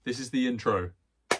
This is the intro.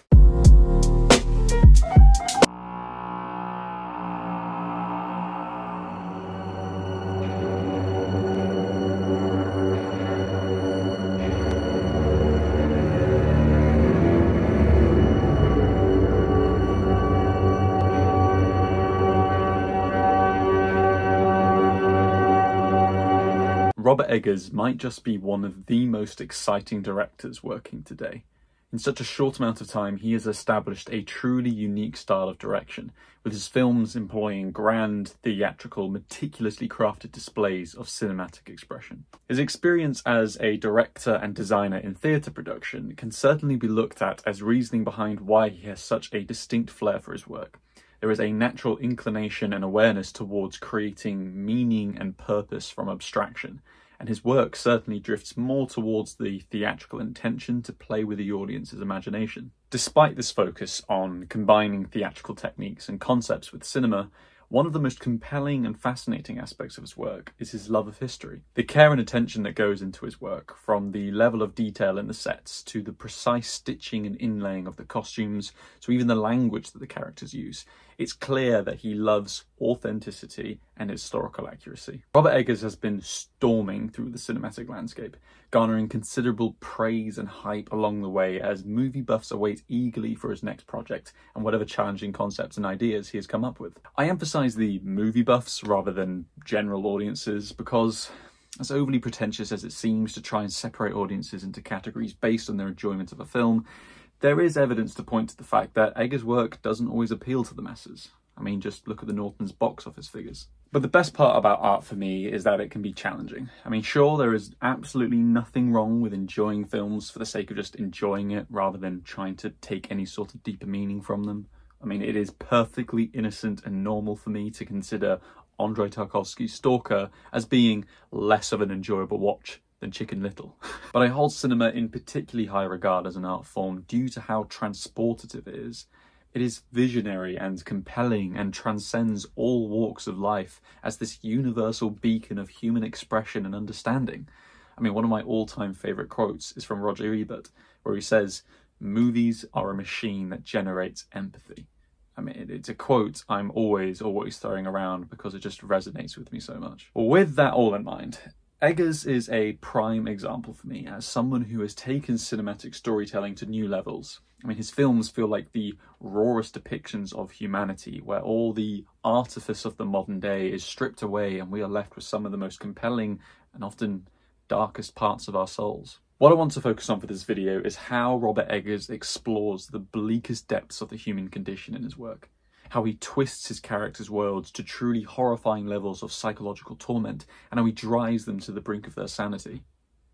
Robert Eggers might just be one of the most exciting directors working today. In such a short amount of time, he has established a truly unique style of direction, with his films employing grand, theatrical, meticulously crafted displays of cinematic expression. His experience as a director and designer in theatre production can certainly be looked at as reasoning behind why he has such a distinct flair for his work. There is a natural inclination and awareness towards creating meaning and purpose from abstraction, and his work certainly drifts more towards the theatrical intention to play with the audience's imagination. Despite this focus on combining theatrical techniques and concepts with cinema, one of the most compelling and fascinating aspects of his work is his love of history. The care and attention that goes into his work, from the level of detail in the sets to the precise stitching and inlaying of the costumes, to even the language that the characters use, it's clear that he loves authenticity and historical accuracy. Robert Eggers has been storming through the cinematic landscape, garnering considerable praise and hype along the way as movie buffs await eagerly for his next project and whatever challenging concepts and ideas he has come up with. I emphasise the movie buffs rather than general audiences because, as overly pretentious as it seems to try and separate audiences into categories based on their enjoyment of a film, there is evidence to point to the fact that Eggers' work doesn't always appeal to the masses. I mean, just look at the Northman's box office figures. But the best part about art for me is that it can be challenging. I mean, sure, there is absolutely nothing wrong with enjoying films for the sake of just enjoying it rather than trying to take any sort of deeper meaning from them. I mean, it is perfectly innocent and normal for me to consider Andrei Tarkovsky's Stalker as being less of an enjoyable watch than Chicken Little. But I hold cinema in particularly high regard as an art form due to how transportative it is. It is visionary and compelling and transcends all walks of life as this universal beacon of human expression and understanding. I mean, one of my all-time favourite quotes is from Roger Ebert, where he says, "Movies are a machine that generates empathy." I mean, it's a quote I'm always throwing around because it just resonates with me so much. Well, with that all in mind, Eggers is a prime example for me as someone who has taken cinematic storytelling to new levels. I mean, his films feel like the rawest depictions of humanity, where all the artifice of the modern day is stripped away and we are left with some of the most compelling and often darkest parts of our souls. What I want to focus on for this video is how Robert Eggers explores the bleakest depths of the human condition in his work. How he twists his characters' worlds to truly horrifying levels of psychological torment, and how he drives them to the brink of their sanity.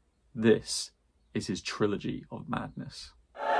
This is his trilogy of madness.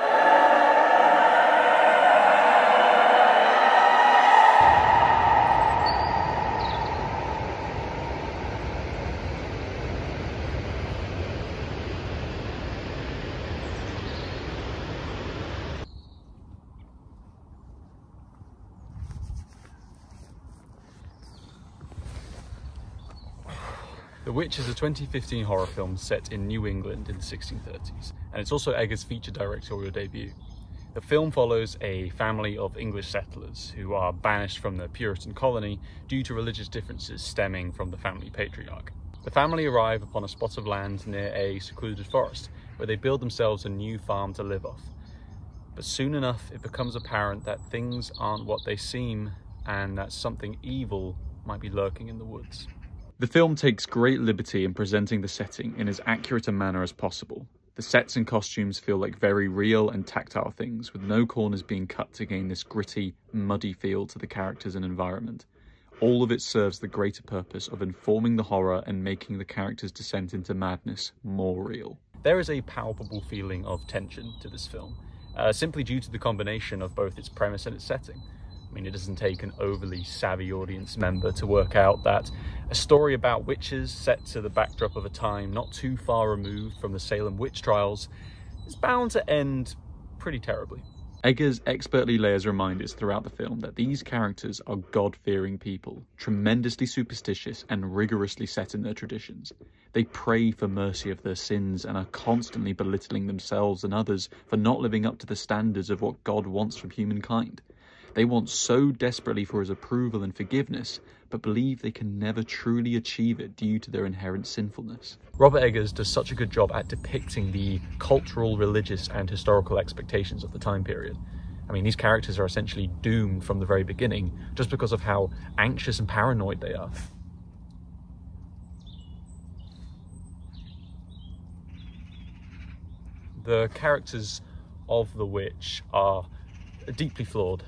The Witch is a 2015 horror film set in New England in the 1630s, and it's also Eggers' feature directorial debut. The film follows a family of English settlers who are banished from the Puritan colony due to religious differences stemming from the family patriarch. The family arrive upon a spot of land near a secluded forest, where they build themselves a new farm to live off. But soon enough, it becomes apparent that things aren't what they seem, and that something evil might be lurking in the woods. The film takes great liberty in presenting the setting in as accurate a manner as possible. The sets and costumes feel like very real and tactile things, with no corners being cut to gain this gritty, muddy feel to the characters and environment. All of it serves the greater purpose of informing the horror and making the characters' descent into madness more real. There is a palpable feeling of tension to this film, simply due to the combination of both its premise and its setting. I mean, it doesn't take an overly savvy audience member to work out that a story about witches set to the backdrop of a time not too far removed from the Salem witch trials is bound to end pretty terribly. Eggers expertly layers reminders throughout the film that these characters are God-fearing people, tremendously superstitious and rigorously set in their traditions. They pray for mercy of their sins and are constantly belittling themselves and others for not living up to the standards of what God wants from humankind. They want so desperately for his approval and forgiveness, but believe they can never truly achieve it due to their inherent sinfulness. Robert Eggers does such a good job at depicting the cultural, religious and historical expectations of the time period. I mean, these characters are essentially doomed from the very beginning just because of how anxious and paranoid they are. The characters of the witch are deeply flawed,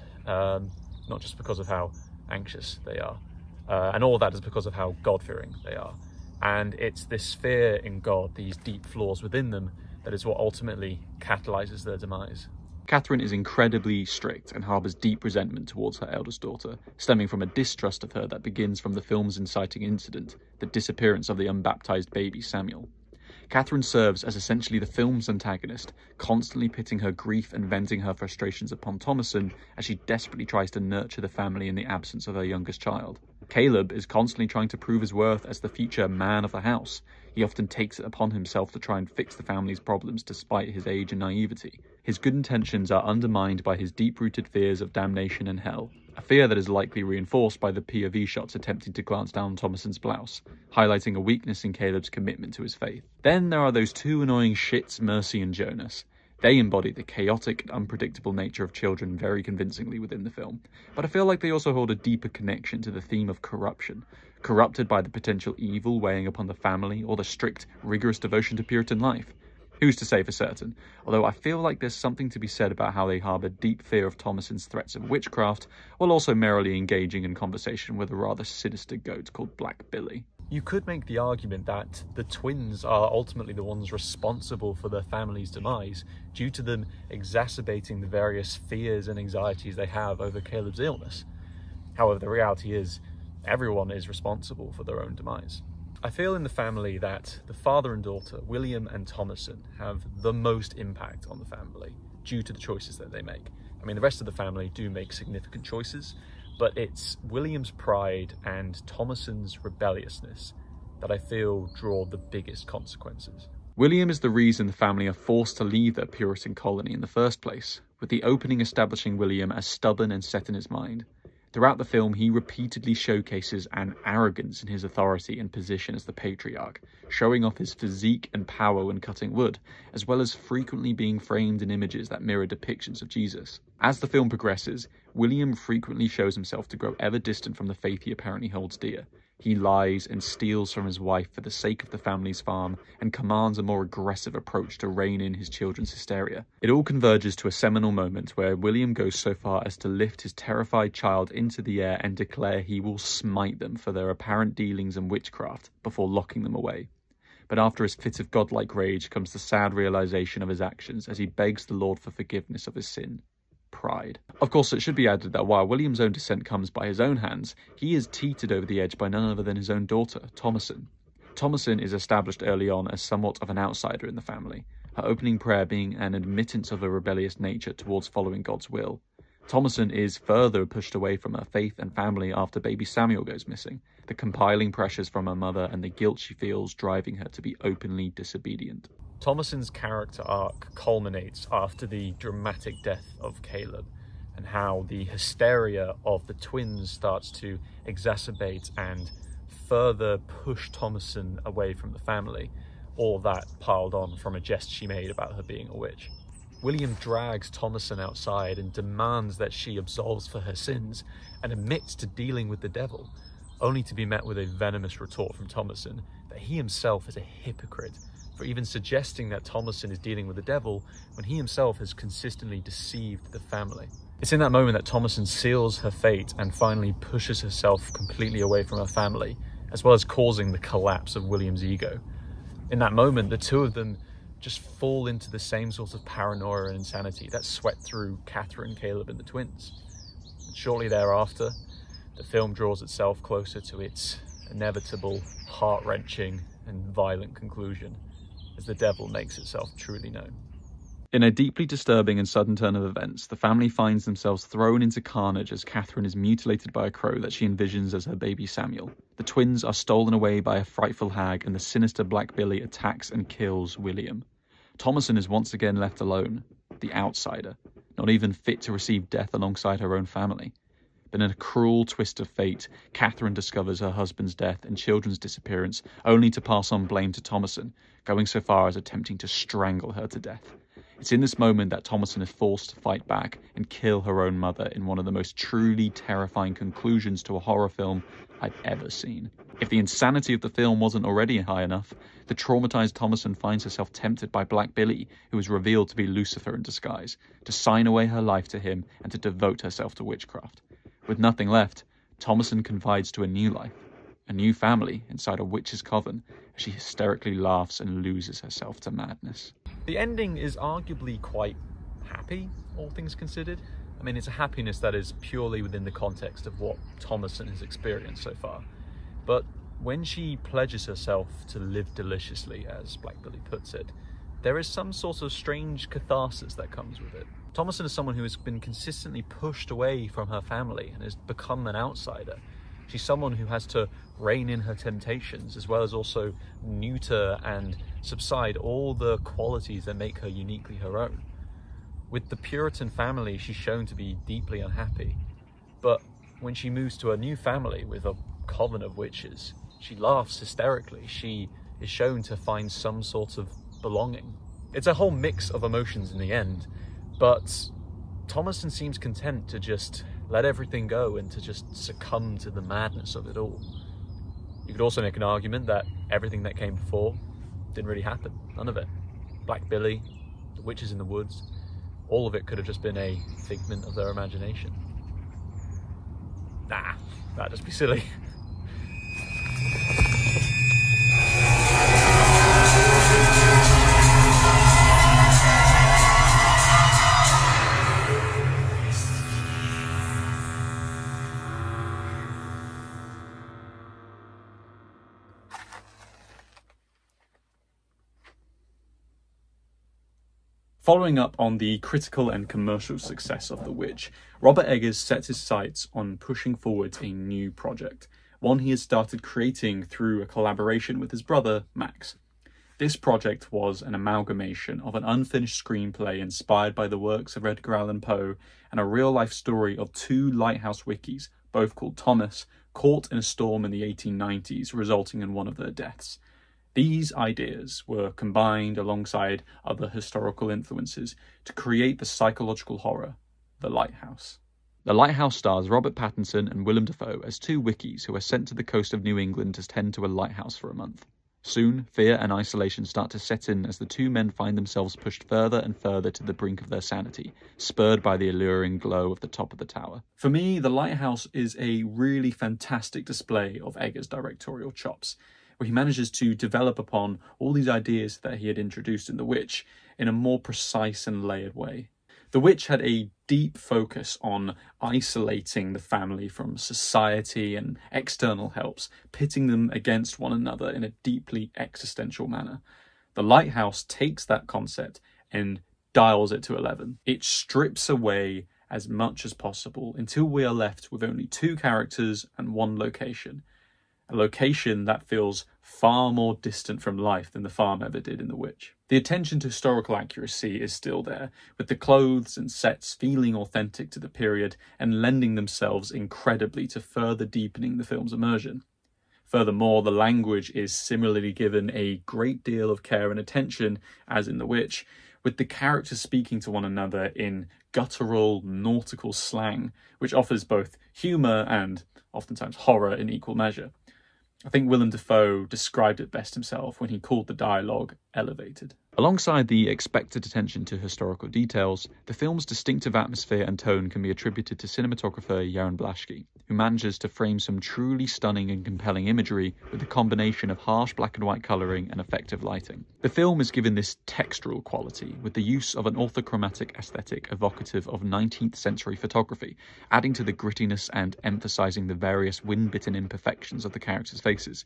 not just because of how anxious they are, and all of that is because of how God-fearing they are. And it's this fear in God, these deep flaws within them, that is what ultimately catalyzes their demise. Catherine is incredibly strict and harbours deep resentment towards her eldest daughter, stemming from a distrust of her that begins from the film's inciting incident, the disappearance of the unbaptized baby Samuel. Catherine serves as essentially the film's antagonist, constantly pitting her grief and venting her frustrations upon Thomason as she desperately tries to nurture the family in the absence of her youngest child. Caleb is constantly trying to prove his worth as the future man of the house. He often takes it upon himself to try and fix the family's problems despite his age and naivety. His good intentions are undermined by his deep-rooted fears of damnation and hell, a fear that is likely reinforced by the POV shots attempting to glance down Thomason's blouse, highlighting a weakness in Caleb's commitment to his faith. Then there are those two annoying shits, Mercy and Jonas. They embody the chaotic and unpredictable nature of children very convincingly within the film, but I feel like they also hold a deeper connection to the theme of corruption, corrupted by the potential evil weighing upon the family or the strict, rigorous devotion to Puritan life. Who's to say for certain, although I feel like there's something to be said about how they harbour deep fear of Thomason's threats of witchcraft, while also merrily engaging in conversation with a rather sinister goat called Black Billy. You could make the argument that the twins are ultimately the ones responsible for their family's demise, due to them exacerbating the various fears and anxieties they have over Caleb's illness. However, the reality is, everyone is responsible for their own demise. I feel in the family that the father and daughter, William and Thomason, have the most impact on the family due to the choices that they make. I mean, the rest of the family do make significant choices, but it's William's pride and Thomason's rebelliousness that I feel draw the biggest consequences. William is the reason the family are forced to leave their Puritan colony in the first place, with the opening establishing William as stubborn and set in his mind. Throughout the film, he repeatedly showcases an arrogance in his authority and position as the patriarch, showing off his physique and power when cutting wood, as well as frequently being framed in images that mirror depictions of Jesus. As the film progresses, William frequently shows himself to grow ever distant from the faith he apparently holds dear. He lies and steals from his wife for the sake of the family's farm and commands a more aggressive approach to rein in his children's hysteria. It all converges to a seminal moment where William goes so far as to lift his terrified child into the air and declare he will smite them for their apparent dealings in witchcraft before locking them away. But after his fit of godlike rage comes the sad realization of his actions as he begs the Lord for forgiveness of his sin. Pride. Of course, it should be added that while William's own descent comes by his own hands, he is teetered over the edge by none other than his own daughter, Thomason. Thomason is established early on as somewhat of an outsider in the family, her opening prayer being an admittance of her rebellious nature towards following God's will. Thomason is further pushed away from her faith and family after baby Samuel goes missing, the compiling pressures from her mother and the guilt she feels driving her to be openly disobedient. Thomason's character arc culminates after the dramatic death of Caleb, and how the hysteria of the twins starts to exacerbate and further push Thomason away from the family, all that piled on from a jest she made about her being a witch. William drags Thomason outside and demands that she absolves for her sins and admits to dealing with the devil, only to be met with a venomous retort from Thomason that he himself is a hypocrite for even suggesting that Thomason is dealing with the devil when he himself has consistently deceived the family. It's in that moment that Thomason seals her fate and finally pushes herself completely away from her family, as well as causing the collapse of William's ego. In that moment, the two of them just fall into the same sort of paranoia and insanity that swept through Catherine, Caleb, and the twins. And shortly thereafter, the film draws itself closer to its inevitable, heart-wrenching, and violent conclusion, as the devil makes itself truly known. In a deeply disturbing and sudden turn of events, the family finds themselves thrown into carnage as Catherine is mutilated by a crow that she envisions as her baby Samuel. The twins are stolen away by a frightful hag, and the sinister Black Billy attacks and kills William. Thomasin is once again left alone, the outsider, not even fit to receive death alongside her own family. But in a cruel twist of fate, Catherine discovers her husband's death and children's disappearance, only to pass on blame to Thomasin, going so far as attempting to strangle her to death. It's in this moment that Thomasin is forced to fight back and kill her own mother in one of the most truly terrifying conclusions to a horror film I've ever seen. If the insanity of the film wasn't already high enough, the traumatized Thomasin finds herself tempted by Black Billy, who is revealed to be Lucifer in disguise, to sign away her life to him and to devote herself to witchcraft. With nothing left, Thomasin confides to a new life, a new family inside a witch's coven, as she hysterically laughs and loses herself to madness. The ending is arguably quite happy, all things considered. I mean, it's a happiness that is purely within the context of what Thomasin has experienced so far. But when she pledges herself to live deliciously, as Black Billy puts it, there is some sort of strange catharsis that comes with it. Thomasin is someone who has been consistently pushed away from her family and has become an outsider. She's someone who has to rein in her temptations, as well as also neuter and subside all the qualities that make her uniquely her own. With the Puritan family, she's shown to be deeply unhappy. But when she moves to a new family with a coven of witches, she laughs hysterically. She is shown to find some sort of belonging. It's a whole mix of emotions in the end, but Thomasin seems content to just let everything go and to just succumb to the madness of it all. You could also make an argument that everything that came before didn't really happen. None of it. Black Billy, the witches in the woods, all of it could have just been a figment of their imagination. Nah, that'd just be silly. Following up on the critical and commercial success of The Witch, Robert Eggers sets his sights on pushing forward a new project, one he has started creating through a collaboration with his brother, Max. This project was an amalgamation of an unfinished screenplay inspired by the works of Edgar Allan Poe and a real-life story of two lighthouse wickies, both called Thomas, caught in a storm in the 1890s, resulting in one of their deaths. These ideas were combined alongside other historical influences to create the psychological horror, The Lighthouse. The Lighthouse stars Robert Pattinson and Willem Dafoe as two wickies who are sent to the coast of New England to tend to a lighthouse for a month. Soon, fear and isolation start to set in as the two men find themselves pushed further and further to the brink of their sanity, spurred by the alluring glow of the top of the tower. For me, The Lighthouse is a really fantastic display of Eggers' directorial chops, where he manages to develop upon all these ideas that he had introduced in The Witch in a more precise and layered way. The Witch had a deep focus on isolating the family from society and external helps, pitting them against one another in a deeply existential manner. The Lighthouse takes that concept and dials it to 11. It strips away as much as possible until we are left with only two characters and one location. A location that feels far more distant from life than the farm ever did in The Witch. The attention to historical accuracy is still there, with the clothes and sets feeling authentic to the period and lending themselves incredibly to further deepening the film's immersion. Furthermore, the language is similarly given a great deal of care and attention, as in The Witch, with the characters speaking to one another in guttural, nautical slang, which offers both humour and oftentimes horror in equal measure. I think Willem Dafoe described it best himself when he called the dialogue elevated. Alongside the expected attention to historical details, the film's distinctive atmosphere and tone can be attributed to cinematographer Jarin Blaschke, who manages to frame some truly stunning and compelling imagery with a combination of harsh black and white colouring and effective lighting. The film is given this textural quality with the use of an orthochromatic aesthetic evocative of 19th century photography, adding to the grittiness and emphasising the various wind-bitten imperfections of the characters' faces,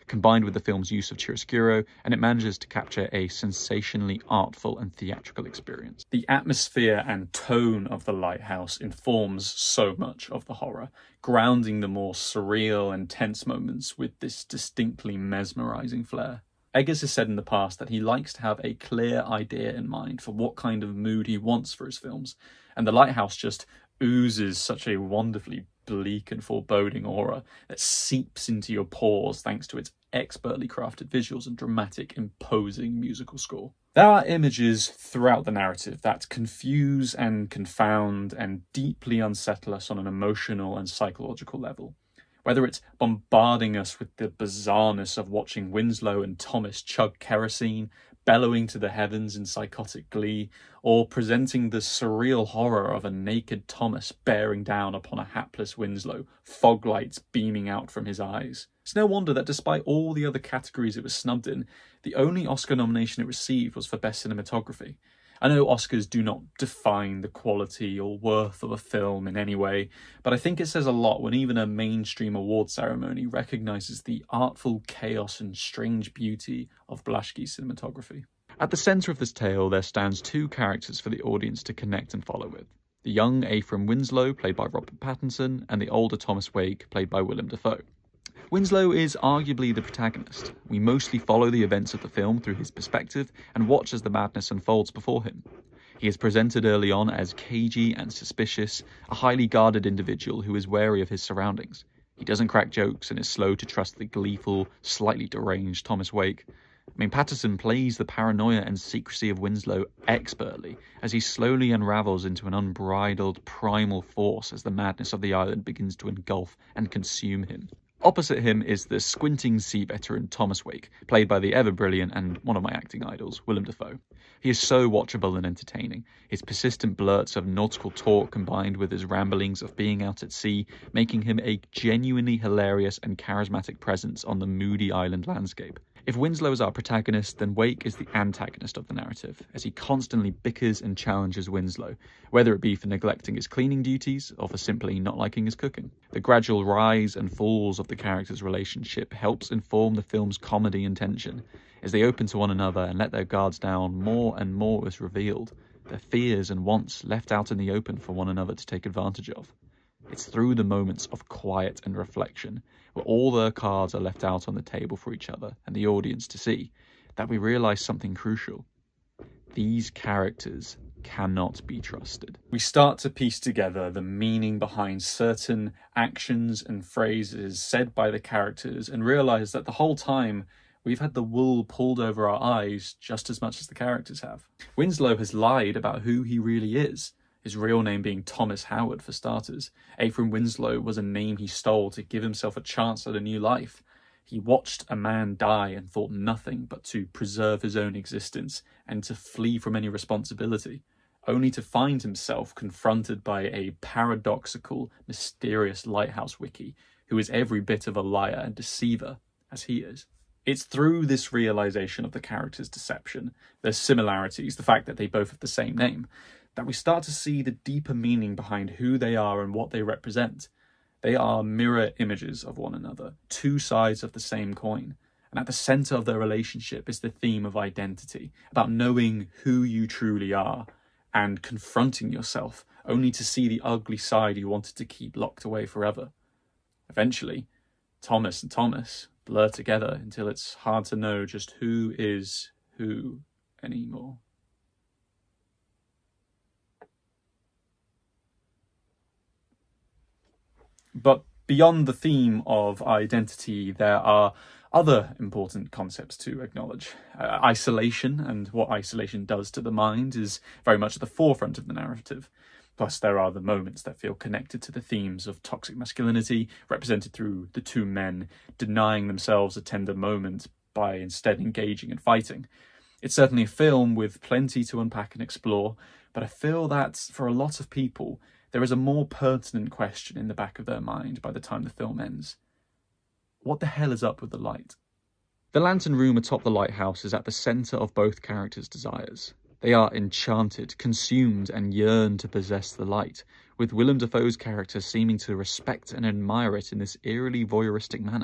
combined with the film's use of chiaroscuro, and it manages to capture a sensationally artful and theatrical experience. The atmosphere and tone of The Lighthouse informs so much of the horror, grounding the more surreal and tense moments with this distinctly mesmerising flair. Eggers has said in the past that he likes to have a clear idea in mind for what kind of mood he wants for his films, and The Lighthouse just oozes such a wonderfully bleak and foreboding aura that seeps into your pores thanks to its expertly crafted visuals and dramatic, imposing musical score. There are images throughout the narrative that confuse and confound and deeply unsettle us on an emotional and psychological level. Whether it's bombarding us with the bizarreness of watching Winslow and Thomas chug kerosene, bellowing to the heavens in psychotic glee, or presenting the surreal horror of a naked Thomas bearing down upon a hapless Winslow, fog lights beaming out from his eyes. It's no wonder that despite all the other categories it was snubbed in, the only Oscar nomination it received was for Best Cinematography. I know Oscars do not define the quality or worth of a film in any way, but I think it says a lot when even a mainstream award ceremony recognises the artful chaos and strange beauty of Blaschke's cinematography. At the centre of this tale, there stands two characters for the audience to connect and follow with. The young Ephraim Winslow, played by Robert Pattinson, and the older Thomas Wake, played by Willem Dafoe. Winslow is arguably the protagonist. We mostly follow the events of the film through his perspective and watch as the madness unfolds before him. He is presented early on as cagey and suspicious, a highly guarded individual who is wary of his surroundings. He doesn't crack jokes and is slow to trust the gleeful, slightly deranged Thomas Wake. Pattinson plays the paranoia and secrecy of Winslow expertly as he slowly unravels into an unbridled, primal force as the madness of the island begins to engulf and consume him. Opposite him is the squinting sea veteran Thomas Wake, played by the ever-brilliant and one of my acting idols, Willem Dafoe. He is so watchable and entertaining, his persistent blurts of nautical talk combined with his ramblings of being out at sea, making him a genuinely hilarious and charismatic presence on the moody island landscape. If Winslow is our protagonist, then Wake is the antagonist of the narrative, as he constantly bickers and challenges Winslow, whether it be for neglecting his cleaning duties or for simply not liking his cooking. The gradual rise and falls of the characters' relationship helps inform the film's comedy and tension, as they open to one another and let their guards down. More and more is revealed, their fears and wants left out in the open for one another to take advantage of. It's through the moments of quiet and reflection, where all their cards are left out on the table for each other and the audience to see, that we realise something crucial. These characters cannot be trusted. We start to piece together the meaning behind certain actions and phrases said by the characters and realise that the whole time we've had the wool pulled over our eyes just as much as the characters have. Winslow has lied about who he really is, his real name being Thomas Howard for starters. Ephraim Winslow was a name he stole to give himself a chance at a new life. He watched a man die and thought nothing but to preserve his own existence and to flee from any responsibility, only to find himself confronted by a paradoxical, mysterious lighthouse wiki who is every bit of a liar and deceiver as he is. It's through this realisation of the characters' deception, their similarities, the fact that they both have the same name, that we start to see the deeper meaning behind who they are and what they represent. They are mirror images of one another, two sides of the same coin. And at the centre of their relationship is the theme of identity, about knowing who you truly are and confronting yourself only to see the ugly side you wanted to keep locked away forever. Eventually, Thomas and Thomas blur together until it's hard to know just who is who anymore. But beyond the theme of identity, there are other important concepts to acknowledge. Isolation and what isolation does to the mind is very much at the forefront of the narrative. Plus, there are the moments that feel connected to the themes of toxic masculinity, represented through the two men denying themselves a tender moment by instead engaging in fighting. It's certainly a film with plenty to unpack and explore, but I feel that for a lot of people, there is a more pertinent question in the back of their mind by the time the film ends. What the hell is up with the light? The lantern room atop the lighthouse is at the centre of both characters' desires. They are enchanted, consumed, and yearn to possess the light, with Willem Dafoe's character seeming to respect and admire it in this eerily voyeuristic manner,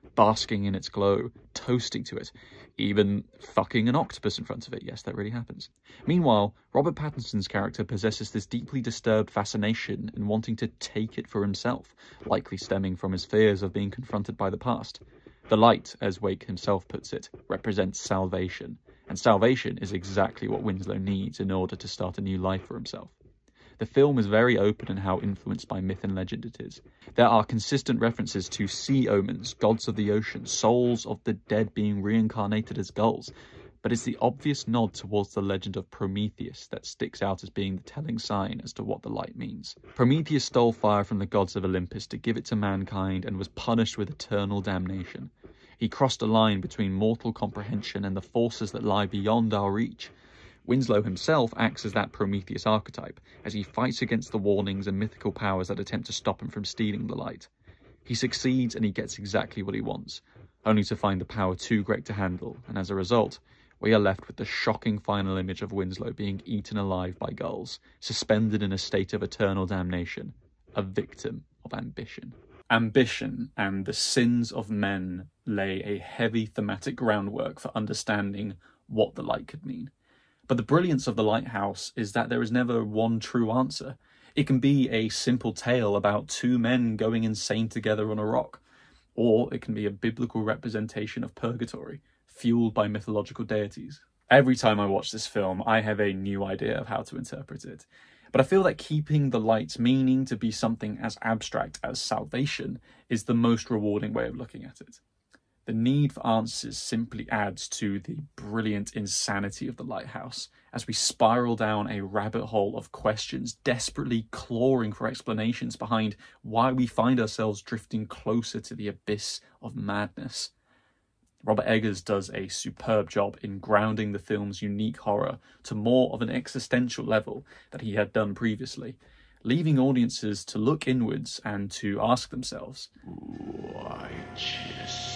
basking in its glow, toasting to it, even fucking an octopus in front of it. Yes, that really happens. Meanwhile, Robert Pattinson's character possesses this deeply disturbed fascination in wanting to take it for himself, likely stemming from his fears of being confronted by the past. The light, as Wake himself puts it, represents salvation, and salvation is exactly what Winslow needs in order to start a new life for himself. The film is very open in how influenced by myth and legend it is. There are consistent references to sea omens, gods of the ocean, souls of the dead being reincarnated as gulls, but it's the obvious nod towards the legend of Prometheus that sticks out as being the telling sign as to what the light means. Prometheus stole fire from the gods of Olympus to give it to mankind and was punished with eternal damnation. He crossed a line between mortal comprehension and the forces that lie beyond our reach. Winslow himself acts as that Prometheus archetype, as he fights against the warnings and mythical powers that attempt to stop him from stealing the light. He succeeds and he gets exactly what he wants, only to find the power too great to handle, and as a result, we are left with the shocking final image of Winslow being eaten alive by gulls, suspended in a state of eternal damnation, a victim of ambition. Ambition and the sins of men lay a heavy thematic groundwork for understanding what the light could mean. But the brilliance of The Lighthouse is that there is never one true answer. It can be a simple tale about two men going insane together on a rock, or it can be a biblical representation of purgatory, fueled by mythological deities. Every time I watch this film, I have a new idea of how to interpret it. But I feel that keeping the light's meaning to be something as abstract as salvation is the most rewarding way of looking at it. The need for answers simply adds to the brilliant insanity of The Lighthouse as we spiral down a rabbit hole of questions, desperately clawing for explanations behind why we find ourselves drifting closer to the abyss of madness. Robert Eggers does a superb job in grounding the film's unique horror to more of an existential level that he had done previously, leaving audiences to look inwards and to ask themselves, why just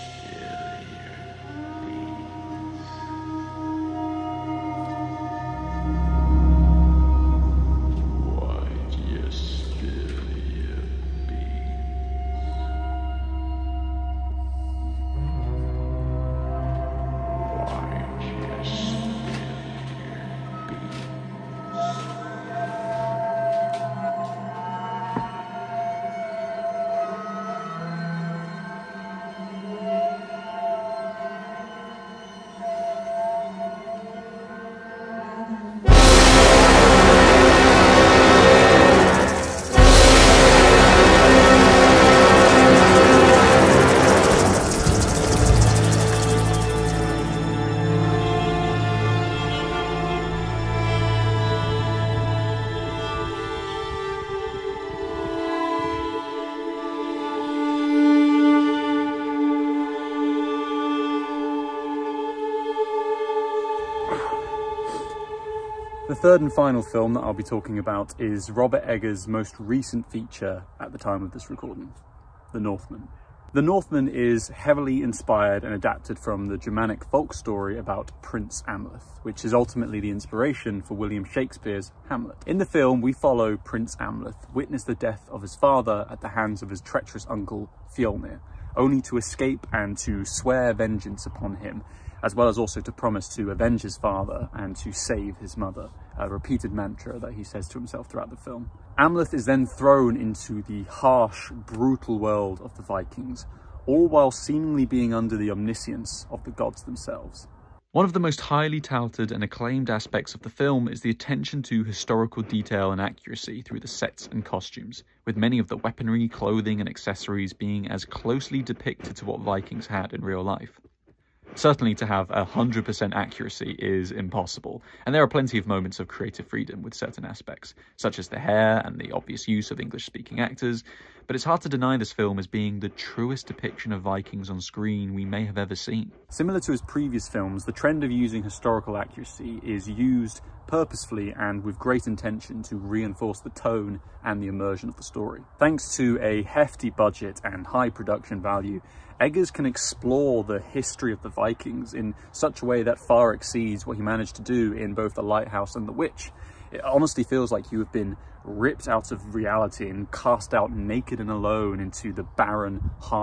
The third and final film that I'll be talking about is Robert Eggers' most recent feature at the time of this recording, The Northman. The Northman is heavily inspired and adapted from the Germanic folk story about Prince Amleth, which is ultimately the inspiration for William Shakespeare's Hamlet. In the film, we follow Prince Amleth witness the death of his father at the hands of his treacherous uncle Fjolnir, only to escape and to swear vengeance upon him, as well as also to promise to avenge his father and to save his mother, a repeated mantra that he says to himself throughout the film. Amleth is then thrown into the harsh, brutal world of the Vikings, all while seemingly being under the omniscience of the gods themselves. One of the most highly touted and acclaimed aspects of the film is the attention to historical detail and accuracy through the sets and costumes, with many of the weaponry, clothing and accessories being as closely depicted to what Vikings had in real life. Certainly to have 100% accuracy is impossible, and there are plenty of moments of creative freedom with certain aspects, such as the hair and the obvious use of English-speaking actors, but it's hard to deny this film as being the truest depiction of Vikings on screen we may have ever seen. Similar to his previous films, the trend of using historical accuracy is used purposefully and with great intention to reinforce the tone and the immersion of the story. Thanks to a hefty budget and high production value, Eggers can explore the history of the Vikings in such a way that far exceeds what he managed to do in both The Lighthouse and The Witch. It honestly feels like you have been ripped out of reality and cast out naked and alone into the barren, harsh,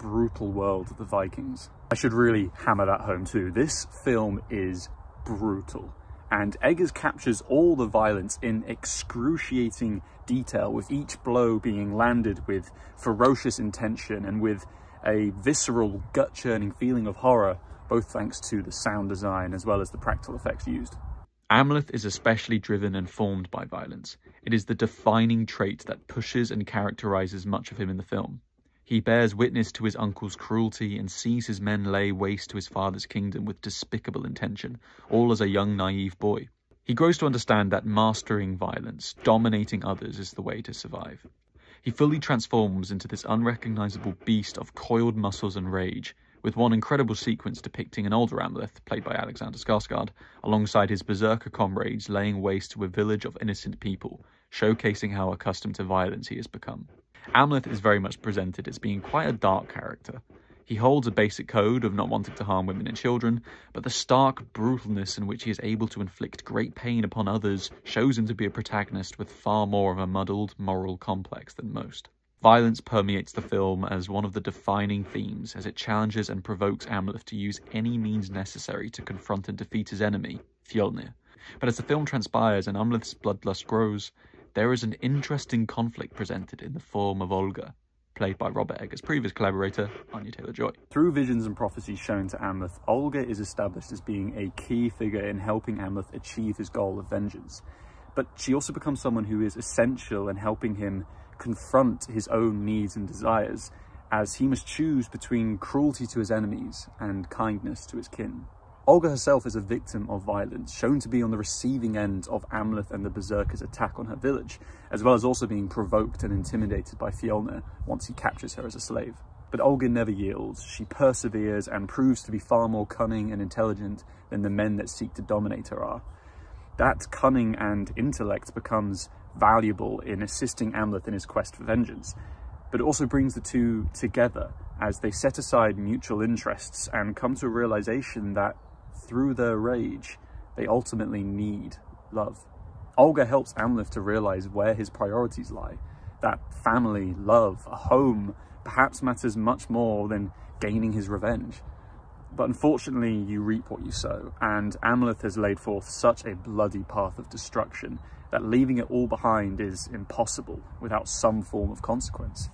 brutal world of the Vikings. I should really hammer that home too. This film is brutal, and Eggers captures all the violence in excruciating detail, with each blow being landed with ferocious intention and with a visceral, gut-churning feeling of horror, both thanks to the sound design as well as the practical effects used. Amleth is especially driven and formed by violence. It is the defining trait that pushes and characterizes much of him in the film. He bears witness to his uncle's cruelty and sees his men lay waste to his father's kingdom with despicable intention, all as a young, naive boy. He grows to understand that mastering violence, dominating others, is the way to survive. He fully transforms into this unrecognizable beast of coiled muscles and rage, with one incredible sequence depicting an older Amleth, played by Alexander Skarsgård, alongside his berserker comrades laying waste to a village of innocent people, showcasing how accustomed to violence he has become. Amleth is very much presented as being quite a dark character. He holds a basic code of not wanting to harm women and children, but the stark brutalness in which he is able to inflict great pain upon others shows him to be a protagonist with far more of a muddled moral complex than most. Violence permeates the film as one of the defining themes, as it challenges and provokes Amleth to use any means necessary to confront and defeat his enemy, Fjolnir. But as the film transpires and Amleth's bloodlust grows, there is an interesting conflict presented in the form of Olga, played by Robert Eggers' previous collaborator, Anya Taylor-Joy. Through visions and prophecies shown to Amleth, Olga is established as being a key figure in helping Amleth achieve his goal of vengeance. But she also becomes someone who is essential in helping him confront his own needs and desires, as he must choose between cruelty to his enemies and kindness to his kin. Olga herself is a victim of violence, shown to be on the receiving end of Amleth and the Berserkers' attack on her village, as well as also being provoked and intimidated by Fjolnir once he captures her as a slave. But Olga never yields. She perseveres and proves to be far more cunning and intelligent than the men that seek to dominate her are. That cunning and intellect becomes valuable in assisting Amleth in his quest for vengeance, but it also brings the two together as they set aside mutual interests and come to a realization that through their rage, they ultimately need love. Olga helps Amleth to realize where his priorities lie, that family, love, a home perhaps matters much more than gaining his revenge. But unfortunately, you reap what you sow, and Amleth has laid forth such a bloody path of destruction that leaving it all behind is impossible without some form of consequence.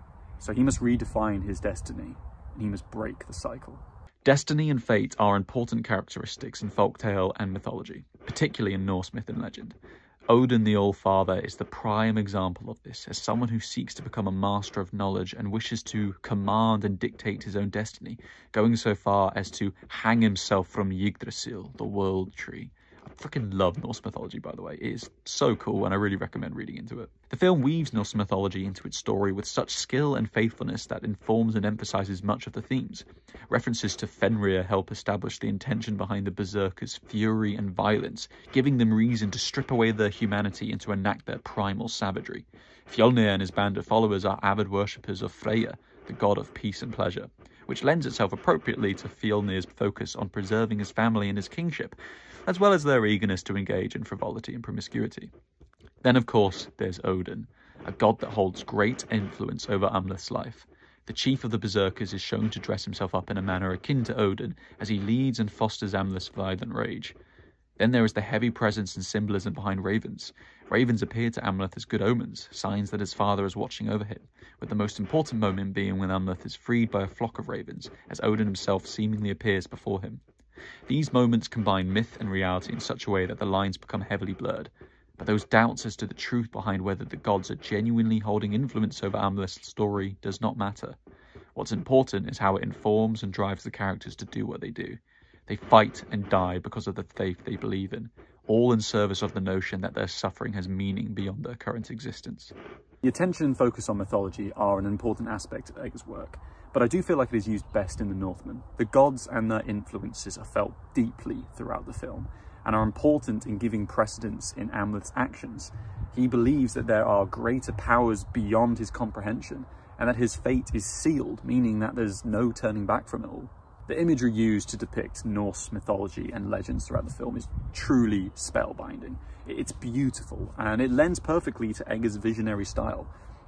So he must redefine his destiny, and he must break the cycle. Destiny and fate are important characteristics in folktale and mythology, particularly in Norse myth and legend. Odin the All-Father is the prime example of this, as someone who seeks to become a master of knowledge and wishes to command and dictate his own destiny, going so far as to hang himself from Yggdrasil, the world tree. I freaking love Norse mythology, by the way. It is so cool, and I really recommend reading into it. The film weaves Norse mythology into its story with such skill and faithfulness that informs and emphasizes much of the themes. References to Fenrir help establish the intention behind the Berserkers' fury and violence, giving them reason to strip away their humanity and to enact their primal savagery. Fjolnir and his band of followers are avid worshippers of Freyja, the god of peace and pleasure, which lends itself appropriately to Fjolnir's focus on preserving his family and his kingship, as well as their eagerness to engage in frivolity and promiscuity. Then, of course, there's Odin, a god that holds great influence over Amleth's life. The chief of the Berserkers is shown to dress himself up in a manner akin to Odin as he leads and fosters Amleth's violent rage. Then there is the heavy presence and symbolism behind ravens. Ravens appear to Amleth as good omens, signs that his father is watching over him, with the most important moment being when Amleth is freed by a flock of ravens, as Odin himself seemingly appears before him. These moments combine myth and reality in such a way that the lines become heavily blurred, but those doubts as to the truth behind whether the gods are genuinely holding influence over Amleth's story does not matter. What's important is how it informs and drives the characters to do what they do. They fight and die because of the faith they believe in, all in service of the notion that their suffering has meaning beyond their current existence. The attention and focus on mythology are an important aspect of Eggers' work, but I do feel like it is used best in The Northman. The gods and their influences are felt deeply throughout the film, and are important in giving precedence in Amleth's actions. He believes that there are greater powers beyond his comprehension, and that his fate is sealed, meaning that there's no turning back from it all. The imagery used to depict Norse mythology and legends throughout the film is truly spellbinding. It's beautiful, and it lends perfectly to Eggers' visionary style.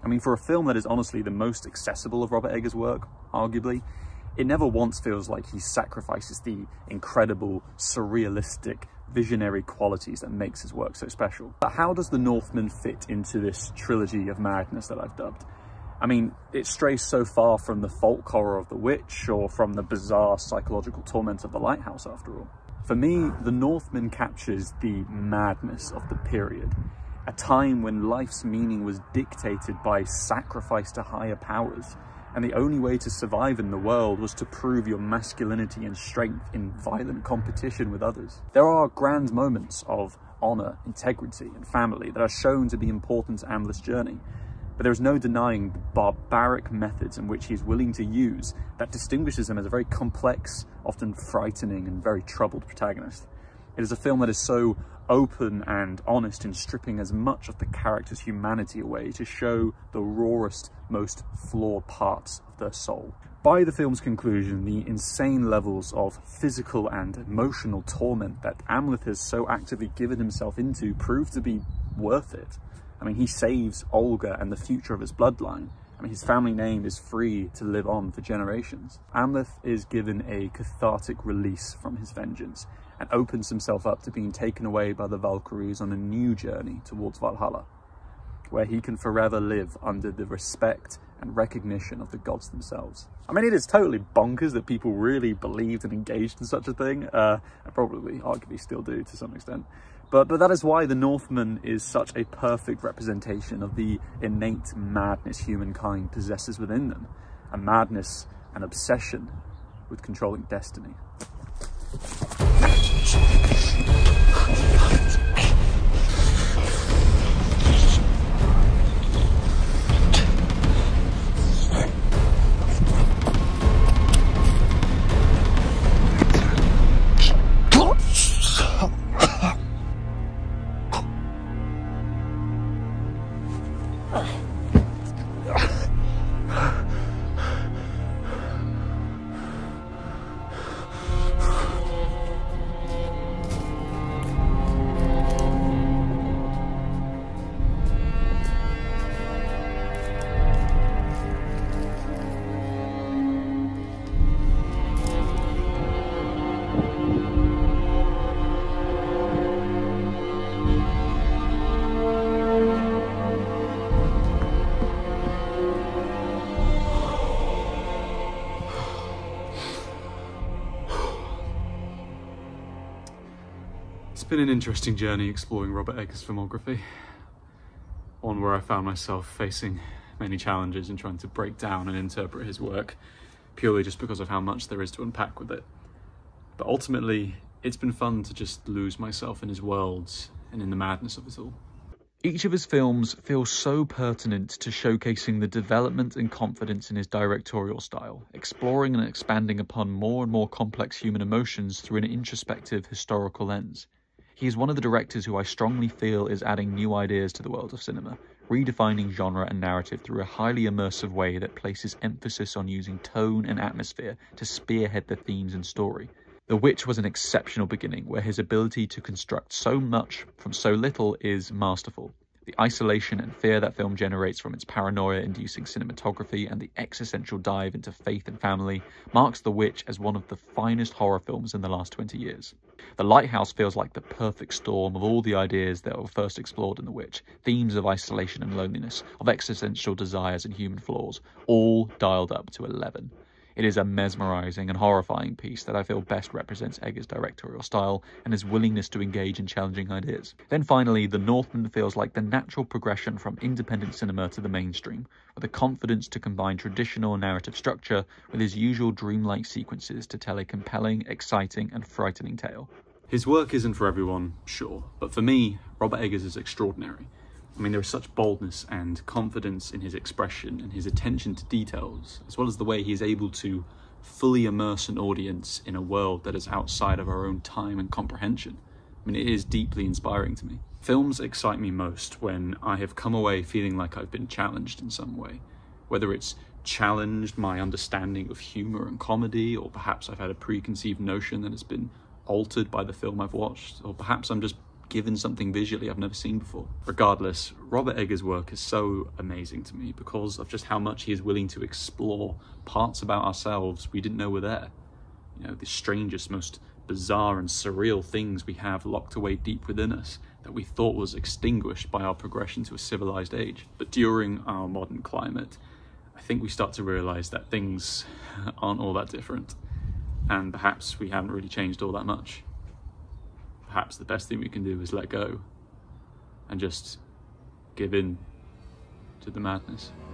I mean, for a film that is honestly the most accessible of Robert Eggers' work, arguably, it never once feels like he sacrifices the incredible, surrealistic, visionary qualities that makes his work so special. But how does The Northman fit into this trilogy of madness that I've dubbed? I mean, it strays so far from the folk horror of The Witch or from the bizarre psychological torment of The Lighthouse, after all. For me, The Northman captures the madness of the period, a time when life's meaning was dictated by sacrifice to higher powers, and the only way to survive in the world was to prove your masculinity and strength in violent competition with others. There are grand moments of honour, integrity, and family that are shown to be important to Amleth's journey, but there is no denying the barbaric methods in which he is willing to use that distinguishes him as a very complex, often frightening, and very troubled protagonist. It is a film that is so open and honest in stripping as much of the character's humanity away to show the rawest, most flawed parts of their soul. By the film's conclusion, the insane levels of physical and emotional torment that Amleth has so actively given himself into prove to be worth it. I mean, he saves Olga and the future of his bloodline. I mean, his family name is free to live on for generations. Amleth is given a cathartic release from his vengeance and opens himself up to being taken away by the Valkyries on a new journey towards Valhalla, where he can forever live under the respect and recognition of the gods themselves. I mean, it is totally bonkers that people really believed and engaged in such a thing. And probably, arguably, still do to some extent. But that is why The Northman is such a perfect representation of the innate madness humankind possesses within them. A madness, an obsession with controlling destiny. It's been an interesting journey exploring Robert Eggers' filmography, one where I found myself facing many challenges in trying to break down and interpret his work, purely just because of how much there is to unpack with it. But ultimately, it's been fun to just lose myself in his worlds and in the madness of it all. Each of his films feels so pertinent to showcasing the development and confidence in his directorial style, exploring and expanding upon more and more complex human emotions through an introspective historical lens. He is one of the directors who I strongly feel is adding new ideas to the world of cinema, redefining genre and narrative through a highly immersive way that places emphasis on using tone and atmosphere to spearhead the themes and story. The Witch was an exceptional beginning, where his ability to construct so much from so little is masterful. The isolation and fear that film generates from its paranoia-inducing cinematography and the existential dive into faith and family marks The Witch as one of the finest horror films in the last 20 years. The Lighthouse feels like the perfect storm of all the ideas that were first explored in The Witch, themes of isolation and loneliness, of existential desires and human flaws, all dialed up to 11. It is a mesmerising and horrifying piece that I feel best represents Eggers' directorial style and his willingness to engage in challenging ideas. Then finally, The Northman feels like the natural progression from independent cinema to the mainstream, with a confidence to combine traditional narrative structure with his usual dreamlike sequences to tell a compelling, exciting and frightening tale. His work isn't for everyone, sure, but for me, Robert Eggers is extraordinary. I mean, there is such boldness and confidence in his expression and his attention to details, as well as the way he is able to fully immerse an audience in a world that is outside of our own time and comprehension. I mean, it is deeply inspiring to me. Films excite me most when I have come away feeling like I've been challenged in some way, whether it's challenged my understanding of humour and comedy, or perhaps I've had a preconceived notion that has been altered by the film I've watched, or perhaps I'm just given something visually I've never seen before. Regardless, Robert Eggers' work is so amazing to me because of just how much he is willing to explore parts about ourselves we didn't know were there. You know, the strangest, most bizarre and surreal things we have locked away deep within us that we thought was extinguished by our progression to a civilized age. But during our modern climate, I think we start to realize that things aren't all that different, and perhaps we haven't really changed all that much. Perhaps the best thing we can do is let go and just give in to the madness.